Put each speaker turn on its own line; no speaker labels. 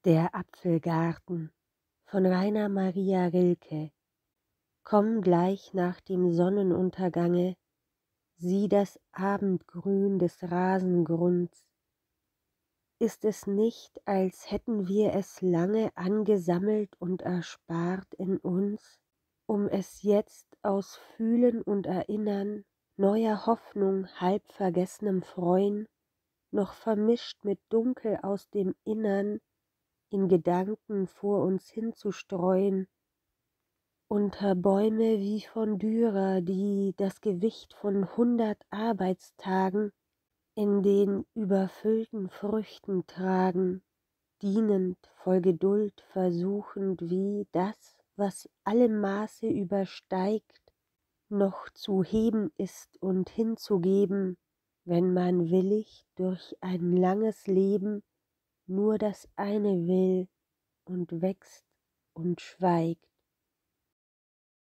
Der Apfelgarten von Rainer Maria Rilke. Komm gleich nach dem Sonnenuntergange, sieh das Abendgrün des Rasengrunds. Ist es nicht, als hätten wir es lange angesammelt und erspart in uns, um es jetzt aus Fühlen und Erinnern, neuer Hoffnung, halb vergessenem Freuen, noch vermischt mit Dunkel aus dem Innern, in Gedanken vor uns hinzustreuen, unter Bäume wie von Dürer, die das Gewicht von 100 Arbeitstagen in den überfüllten Früchten tragen, dienend, voll Geduld, versuchend wie das, was alle Maße übersteigt, noch zu heben ist und hinzugeben, wenn man willig durch ein langes Leben nur das eine will und wächst und schweigt.